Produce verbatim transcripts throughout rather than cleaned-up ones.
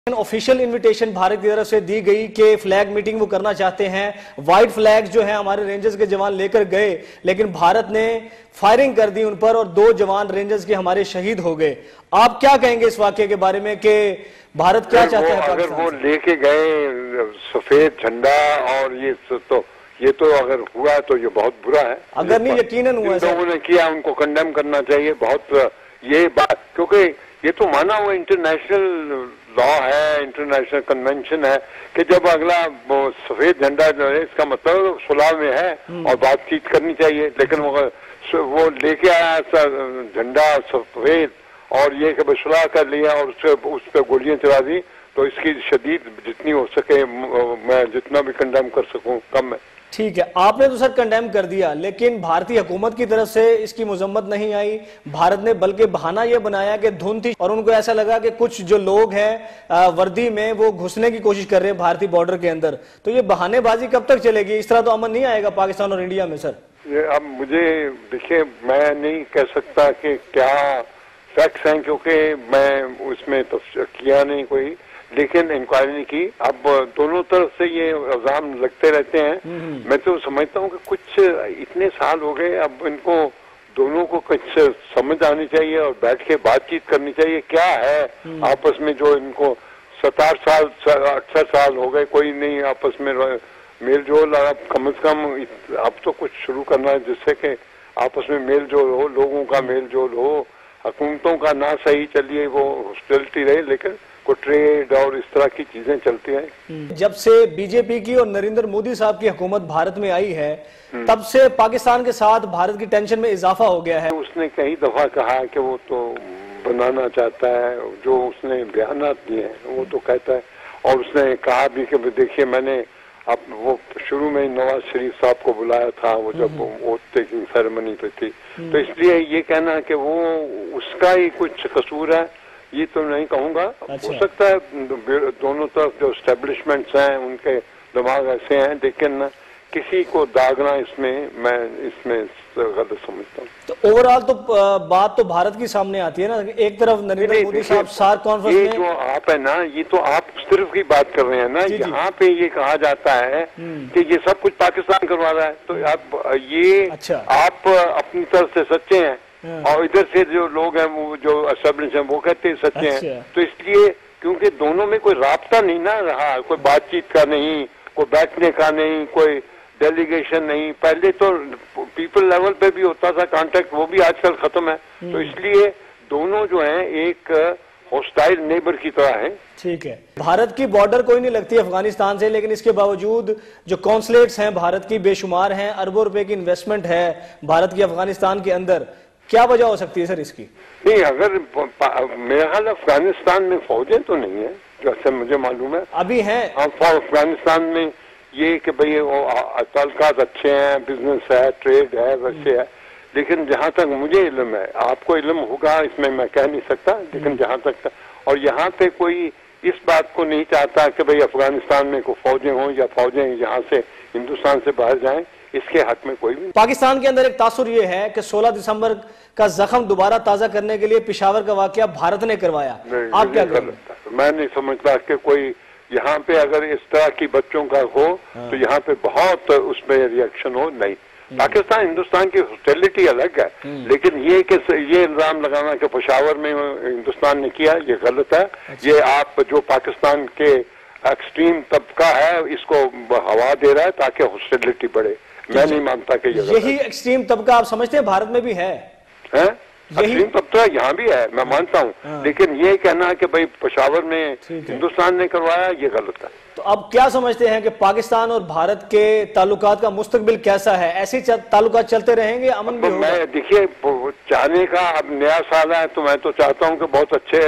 Official invitation Bharat की तरफ से दी गई कि फ्लैग मीटिंग वो करना चाहते हैं। व्हाइट फ्लैग जो है हमारे रेंजर्स के जवान लेकर गए, लेकिन भारत ने फायरिंग कर दी उन पर और दो जवान रेंजर्स के हमारे शहीद हो गए। आप क्या कहेंगे इस वाकये के बारे में कि भारत क्या चाहता है? अगर वो लेके गए सफेद झंडा और ये तो ये तो अगर हुआ तो ये बहुत बुरा है। अगर नहीं यकीनन हुआ है, लोगों ने किया उनको कंडेम करना चाहिए। बहुत ये बात, क्योंकि ये तो माना हुआ इंटरनेशनल लॉ है, इंटरनेशनल कन्वेंशन है कि जब अगला सफेद झंडा जो है इसका मतलब सुलह में है और बातचीत करनी चाहिए। लेकिन वो वो लेके आया झंडा सफेद और ये कि सुलह कर लिया और उससे उस पर गोलियां चला दी, तो इसकी शदीद जितनी हो सके मैं जितना भी कंडेम कर सकूं कम है। ठीक है, आपने तो सर कंडेम कर दिया, लेकिन भारतीय हुकूमत की तरफ से इसकी मजम्मत नहीं आई। भारत ने बल्कि बहाना यह बनाया कि धुंध थी और उनको ऐसा लगा कि कुछ जो लोग हैं वर्दी में वो घुसने की कोशिश कर रहे हैं भारतीय बॉर्डर के अंदर। तो ये बहानेबाजी कब तक चलेगी? इस तरह तो अमन नहीं आएगा पाकिस्तान और इंडिया में सर। ये अब मुझे देखिए, मैं नहीं कह सकता कि क्या फैक्ट्स हैं, क्योंकि मैं उसमें तफ्सीर किया नहीं कोई, लेकिन इंक्वायरी नहीं की। अब दोनों तरफ से ये इल्जाम लगते रहते हैं। मैं तो समझता हूँ कि कुछ इतने साल हो गए, अब इनको दोनों को कुछ समझ आनी चाहिए और बैठ के बातचीत करनी चाहिए। क्या है आपस में जो इनको सतार साल अठारह साल हो गए, कोई नहीं आपस में मेल जोल। अब कम से कम अब तो कुछ शुरू करना है जिससे कि आपस में मेल जोल हो, लोगों का मेल जोल हो, हुकूमतों का ना सही चलिए वो हॉस्टिलिटी रहे, लेकिन को ट्रेड और इस तरह की चीजें चलती हैं। जब से बीजेपी की और नरेंद्र मोदी साहब की हुकूमत भारत में आई है, तब से पाकिस्तान के साथ भारत की टेंशन में इजाफा हो गया है। उसने कई दफा कहा कि वो तो बनाना चाहता है, जो उसने बयानात दिए हैं वो तो कहता है। और उसने कहा भी कि देखिए मैंने अब वो शुरू में नवाज शरीफ साहब को बुलाया था, वो जब वोट टेकिंग सेरेमनी पे थी, तो इसलिए ये कहना कि वो उसका ही कुछ कसूर है ये तो नहीं कहूंगा। अच्छा। हो सकता है दोनों तरफ जो एस्टेब्लिशमेंट्स हैं उनके दिमाग ऐसे हैं, लेकिन किसी को दागना इसमें मैं इसमें गलत समझता हूँ। तो ओवरऑल तो बात तो भारत की सामने आती है ना। एक तरफ नरेंद्र मोदी साहब सार्क कॉन्फ्रेंस में, जो आप है ना, ये तो आप सिर्फ की बात कर रहे हैं ना। यहाँ पे ये कहा जाता है कि ये सब कुछ पाकिस्तान करवा रहा है, तो आप ये अच्छा। आप अपनी तरफ से सच्चे हैं और इधर से जो लोग हैं वो जो एस्टेब्लिश हैं वो कहते हैं सच्चे अच्छा। हैं। तो इसलिए क्योंकि दोनों में कोई राब्ता नहीं ना रहा, कोई बातचीत का नहीं, कोई बैठने का नहीं, कोई डेलीगेशन नहीं। पहले तो पीपल लेवल पे भी होता था कांटेक्ट, वो भी आजकल खत्म है। तो इसलिए दोनों जो हैं एक हॉस्टाइल नेबर की तरह हैं। ठीक है, भारत की बॉर्डर कोई नहीं लगती अफगानिस्तान से, लेकिन इसके बावजूद जो कॉन्सुलेट्स हैं भारत की बेशुमार हैं, अरबों रुपए की इन्वेस्टमेंट है भारत की अफगानिस्तान के अंदर। क्या वजह हो सकती है सर इसकी? नहीं, अगर मेरा ख्याल अफगानिस्तान में फौजें तो नहीं है जैसे मुझे मालूम है। अभी हैं अफगानिस्तान में ये कि भाई ताल्लुकात अच्छे हैं, बिजनेस है, ट्रेड है, वैसे है। लेकिन जहाँ तक मुझे इल्म है, आपको इल्म होगा इसमें मैं कह नहीं सकता, लेकिन जहाँ तक, और यहाँ पे कोई इस बात को नहीं चाहता कि भाई अफगानिस्तान में कोई फौजें हों या फौजें यहाँ से हिंदुस्तान से बाहर जाएं, इसके हक में कोई भी। पाकिस्तान के अंदर एक तासुर ये है कि सोलह दिसंबर का जख्म दोबारा ताजा करने के लिए पेशावर का वाकया भारत ने करवाया। आप क्या करें? मैं नहीं समझता कि कोई यहाँ पे अगर इस तरह की बच्चों का हो तो यहाँ पे बहुत उसमें रिएक्शन हो। नहीं, पाकिस्तान हिंदुस्तान की हॉस्टिलिटी अलग है, लेकिन ये कि ये इल्जाम लगाना कि पेशावर में हिंदुस्तान ने किया, ये गलत है। अच्छा। ये आप जो पाकिस्तान के एक्सट्रीम तबका है इसको हवा दे रहा है ताकि हॉस्टिलिटी बढ़े। मैं नहीं मानता कि ये यही एक्सट्रीम तबका आप समझते हैं भारत में भी है, है? एक्सट्रीम तबका यहाँ भी है, मैं मानता हूँ, लेकिन ये कहना कि भाई पेशावर में हिंदुस्तान ने करवाया, ये गलत है। तो अब क्या समझते हैं कि पाकिस्तान और भारत के ताल्लुकात का मुस्तकबिल कैसा है? ऐसे ताल्लुकात चलते रहेंगे, अमन भी होगा? मैं देखिए चाहने का, अब नया साल है तो मैं तो चाहता हूँ कि बहुत अच्छे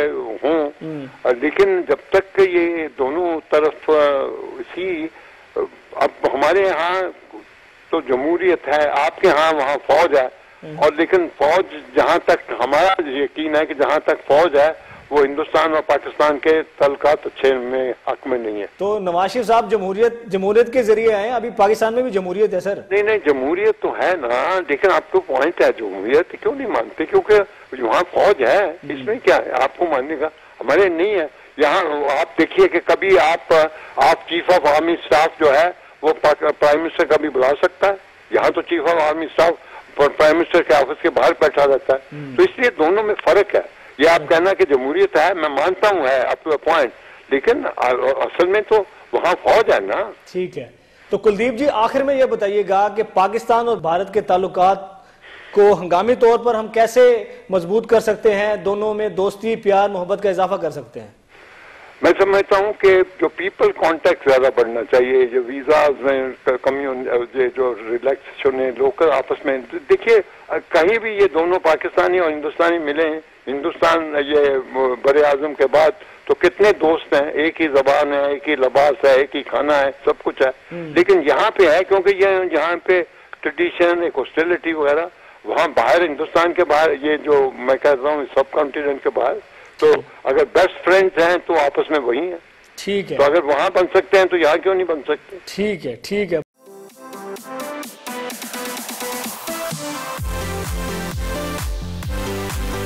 हों, लेकिन जब तक ये दोनों तरफ इसी, अब हमारे यहाँ तो जमहूरियत है, आपके यहाँ वहाँ फौज है, और लेकिन फौज जहाँ तक हमारा यकीन है कि जहाँ तक फौज है वो हिंदुस्तान और पाकिस्तान के तल्लुकात अच्छे में हक में नहीं है। तो नवाज शरीफ साहब जमहूरियत जमहूरियत के जरिए आए, अभी पाकिस्तान में भी जमहूरियत है सर। नहीं नहीं, जमहूरियत तो है ना, लेकिन आपको पॉइंट है जमहूरियत क्यों नहीं मानते? क्योंकि वहाँ फौज है, इसमें क्या है आपको मानने का? हमारे नहीं है। यहाँ आप देखिए कि कभी आप आप चीफ ऑफ आर्मी स्टाफ जो है वो प्राइम मिनिस्टर कभी बुला सकता है? यहाँ तो chief of army staff prime minister के ऑफिस के बाहर बैठा रहता है। तो इसलिए दोनों में फर्क है। ये आप कहना कि जमहूरियत है, मैं मानता हूँ है अप टू अ पॉइंट, लेकिन असल में तो वहाँ फौज है ना। ठीक है, तो कुलदीप जी आखिर में ये बताइएगा कि पाकिस्तान और भारत के ताल्लुकात को हंगामी तौर पर हम कैसे मजबूत कर सकते हैं, दोनों में दोस्ती प्यार मोहब्बत का इजाफा कर सकते हैं? मैं समझता हूँ कि जो पीपल कांटेक्ट ज्यादा बढ़ना चाहिए, जो वीजा में कम्यून जो रिलैक्सेशन है लोकल आपस में, देखिए कहीं भी ये दोनों पाकिस्तानी और हिंदुस्तानी मिले हैं, हिंदुस्तान ये बड़े आजम के बाद तो कितने दोस्त हैं, एक ही जबान है, एक ही लिबास है, एक ही खाना है, सब कुछ है। लेकिन यहाँ पे है क्योंकि ये यहाँ पे ट्रेडिशन एक हॉस्टिलिटी वगैरह, वहाँ बाहर हिंदुस्तान के बाहर ये जो मैं कह रहा हूँ सब कॉन्टिनेंट के बाहर, तो अगर बेस्ट फ्रेंड्स हैं तो आपस में वही हैं। ठीक है, तो अगर वहाँ बन सकते हैं तो यहाँ क्यों नहीं बन सकते? ठीक है, ठीक है। We'll be right back.